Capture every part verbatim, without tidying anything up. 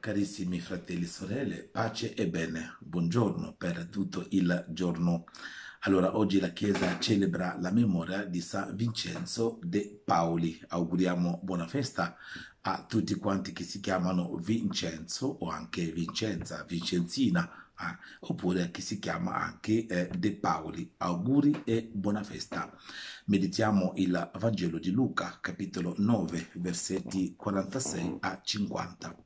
Carissimi fratelli e sorelle, pace e bene, buongiorno per tutto il giorno. Allora, oggi la Chiesa celebra la memoria di San Vincenzo de Pauli. Auguriamo buona festa a tutti quanti che si chiamano Vincenzo o anche Vincenza, Vincenzina, ah, oppure che si chiama anche eh, De Pauli. Auguri e buona festa. Meditiamo il Vangelo di Luca, capitolo nove, versetti quarantasei a cinquanta.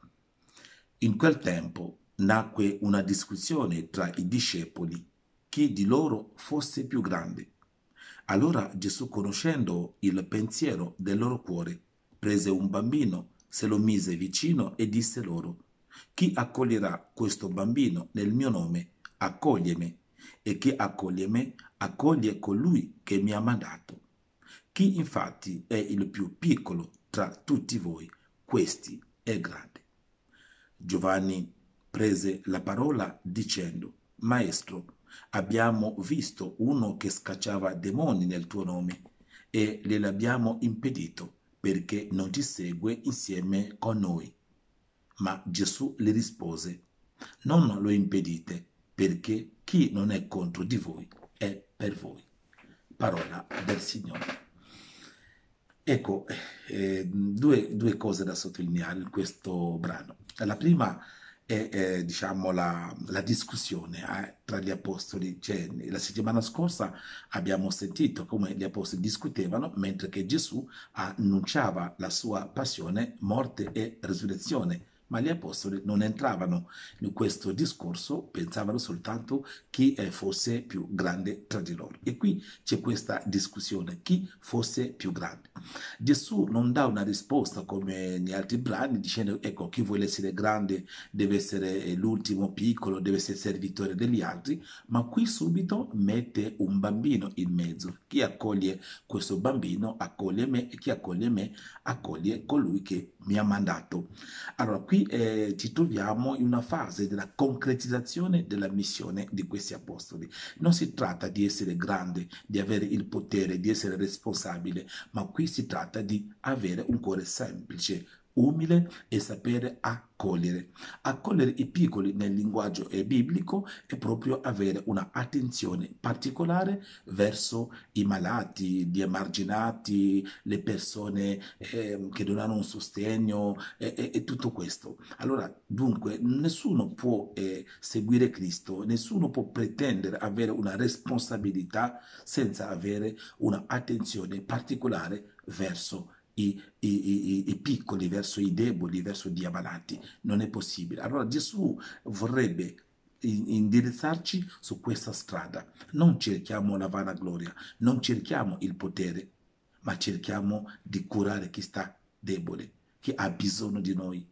In quel tempo nacque una discussione tra i discepoli chi di loro fosse più grande. Allora Gesù, conoscendo il pensiero del loro cuore, prese un bambino, se lo mise vicino e disse loro: chi accoglierà questo bambino nel mio nome, accoglie me, e chi accoglie me, accoglie colui che mi ha mandato. Chi infatti è il più piccolo tra tutti voi, questi è grande. Giovanni prese la parola dicendo: Maestro, abbiamo visto uno che scacciava demoni nel tuo nome e gliel'abbiamo impedito perché non ci segue insieme con noi. Ma Gesù le rispose: non lo impedite, perché chi non è contro di voi è per voi. Parola del Signore. Ecco, eh, due, due cose da sottolineare in questo brano. La prima è, eh, diciamo, la, la discussione eh, tra gli apostoli. Cioè, la settimana scorsa abbiamo sentito come gli apostoli discutevano mentre che Gesù annunciava la sua passione, morte e resurrezione. Ma gli apostoli non entravano in questo discorso, pensavano soltanto chi eh, fosse più grande tra di loro. E qui c'è questa discussione, chi fosse più grande. Gesù non dà una risposta come negli altri brani dicendo: ecco, chi vuole essere grande deve essere l'ultimo piccolo, deve essere servitore degli altri, ma qui subito mette un bambino in mezzo. Chi accoglie questo bambino accoglie me, e chi accoglie me accoglie colui che mi ha mandato. Allora qui eh, ci troviamo in una fase della concretizzazione della missione di questi apostoli. Non si tratta di essere grande, di avere il potere, di essere responsabile, ma qui si tratta di avere un cuore semplice, umile e sapere accogliere. Accogliere i piccoli nel linguaggio biblico è proprio avere una attenzione particolare verso i malati, gli emarginati, le persone eh, che non hanno un sostegno e, e, e tutto questo. Allora, dunque, nessuno può eh, seguire Cristo, nessuno può pretendere avere una responsabilità senza avere una attenzione particolare verso I, i, i, i piccoli, verso i deboli, verso gli ammalati. Non è possibile. Allora Gesù vorrebbe indirizzarci su questa strada. Non cerchiamo la vanagloria, non cerchiamo il potere, ma cerchiamo di curare chi sta debole, chi ha bisogno di noi.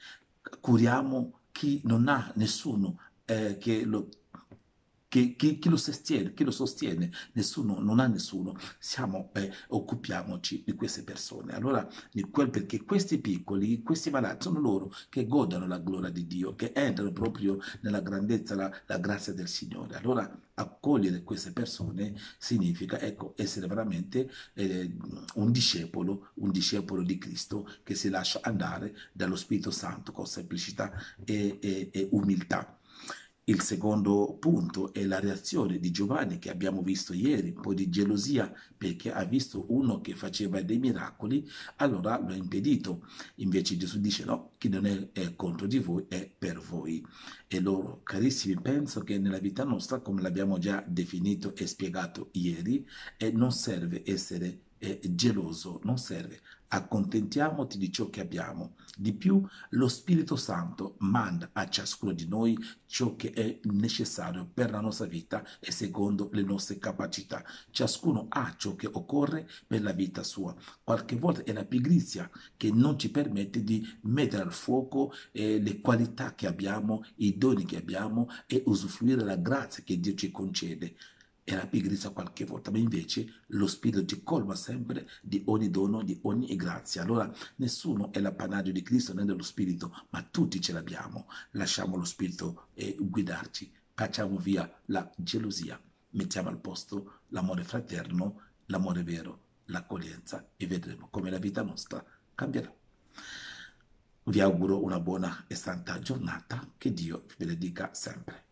Curiamo chi non ha nessuno eh, che lo Chi, chi, chi, lo sostiene, chi lo sostiene, nessuno, non ha nessuno, siamo, eh, occupiamoci di queste persone. Allora, di quel, perché questi piccoli, questi malati sono loro che godono la gloria di Dio, che entrano proprio nella grandezza, la, la grazia del Signore. Allora, accogliere queste persone significa, ecco, essere veramente eh, un discepolo, un discepolo di Cristo che si lascia andare dallo Spirito Santo con semplicità e, e, e umiltà. Il secondo punto è la reazione di Giovanni che abbiamo visto ieri, un po' di gelosia perché ha visto uno che faceva dei miracoli, allora lo ha impedito. Invece Gesù dice: no, chi non è, è contro di voi è per voi. E loro, carissimi, penso che nella vita nostra, come l'abbiamo già definito e spiegato ieri, eh, non serve essere eh, geloso, non serve. Accontentiamoti di ciò che abbiamo. Di più, lo Spirito Santo manda a ciascuno di noi ciò che è necessario per la nostra vita e secondo le nostre capacità. Ciascuno ha ciò che occorre per la vita sua. Qualche volta è la pigrizia che non ci permette di mettere al fuoco eh, le qualità che abbiamo, i doni che abbiamo e usufruire della grazia che Dio ci concede. È la pigrizia qualche volta, ma invece lo Spirito ci colma sempre di ogni dono, di ogni grazia. Allora nessuno è l'appanaggio di Cristo né dello Spirito, ma tutti ce l'abbiamo. Lasciamo lo Spirito eh, guidarci, cacciamo via la gelosia, mettiamo al posto l'amore fraterno, l'amore vero, l'accoglienza e vedremo come la vita nostra cambierà. vi auguro una buona e santa giornata, che Dio vi benedica sempre.